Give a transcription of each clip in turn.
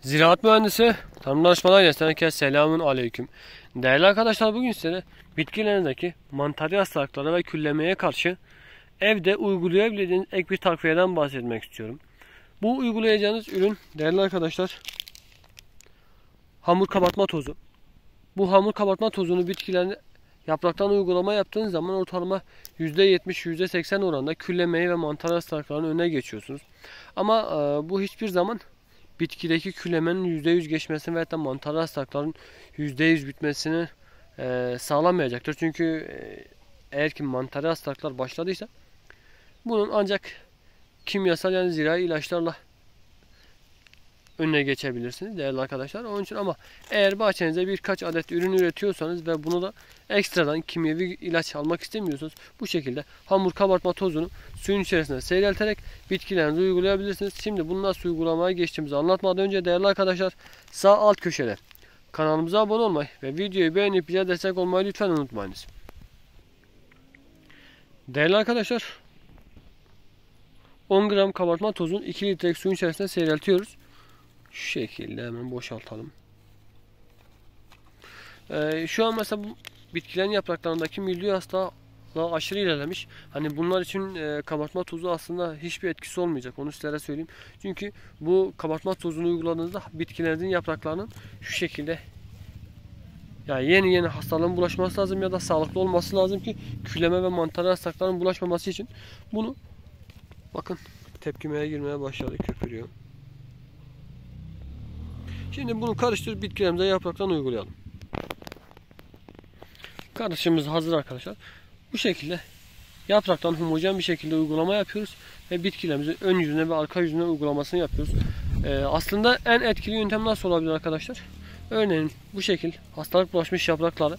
Ziraat mühendisi tarım danışmanlığı ailesinden herkese selamun aleyküm. Değerli arkadaşlar, bugün size bitkilerinizdeki mantarı hastalıklara ve küllemeye karşı evde uygulayabileceğiniz ek bir takviyeden bahsetmek istiyorum. Bu uygulayacağınız ürün değerli arkadaşlar hamur kabartma tozu. Bu hamur kabartma tozunu bitkilerin yapraktan uygulama yaptığınız zaman ortalama %70 %80 oranında küllemeyi ve mantar hastalıklarının önüne geçiyorsunuz. Ama bu hiçbir zaman bitkideki küllemenin %100 geçmesini ve hatta mantar hastalıkların %100 bitmesini sağlamayacaktır. Çünkü eğer ki mantar hastalıklar başladıysa bunun ancak kimyasal yani zirai ilaçlarla önüne geçebilirsiniz değerli arkadaşlar. Onun için ama eğer bahçenize birkaç adet ürün üretiyorsanız ve bunu da ekstradan kimyevi ilaç almak istemiyorsanız bu şekilde hamur kabartma tozunu suyun içerisine seyrelterek bitkilerinize uygulayabilirsiniz. Şimdi bunu nasıl uygulamaya geçtiğimizi anlatmadan önce değerli arkadaşlar sağ alt köşede kanalımıza abone olmayı ve videoyu beğenip bize destek olmayı lütfen unutmayınız. Değerli arkadaşlar 10 gram kabartma tozunu 2 litre suyun içerisine seyreltiyoruz. Şu şekilde hemen boşaltalım. Şu an mesela bu bitkilerin yapraklarındaki mildiyo hastalığı aşırı ilerlemiş. Hani bunlar için kabartma tozu aslında hiçbir etkisi olmayacak. Onu sizlere söyleyeyim. Çünkü bu kabartma tozunu uyguladığınızda bitkilerinizin yapraklarının şu şekilde yani yeni hastalığın bulaşması lazım ya da sağlıklı olması lazım ki küleme ve mantar hastalıkların bulaşmaması için bunu bakın tepkimeye girmeye başladı, köpürüyor. Şimdi bunu karıştırıp bitkilerimize yapraktan uygulayalım. Karışımımız hazır arkadaşlar. Bu şekilde yapraktan homojen bir şekilde uygulama yapıyoruz ve bitkilerimizin ön yüzüne ve arka yüzüne uygulamasını yapıyoruz. Aslında en etkili yöntem nasıl olabilir arkadaşlar? Örneğin bu şekil hastalık bulaşmış yaprakları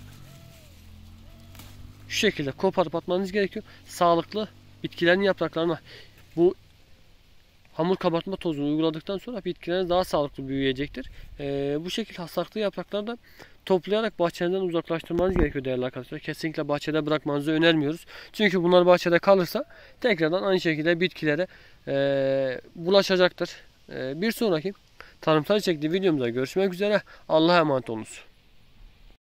şu şekilde koparıp atmanız gerekiyor. Sağlıklı bitkilerin yapraklarına bu hamur kabartma tozunu uyguladıktan sonra bitkileriniz daha sağlıklı büyüyecektir. Bu şekilde hastalıklı yaprakları da toplayarak bahçenizden uzaklaştırmanız gerekiyor değerli arkadaşlar. Kesinlikle bahçede bırakmanızı önermiyoruz. Çünkü bunlar bahçede kalırsa tekrardan aynı şekilde bitkilere bulaşacaktır. Bir sonraki tarımsal içerikli videomuzda görüşmek üzere. Allah'a emanet olunuz.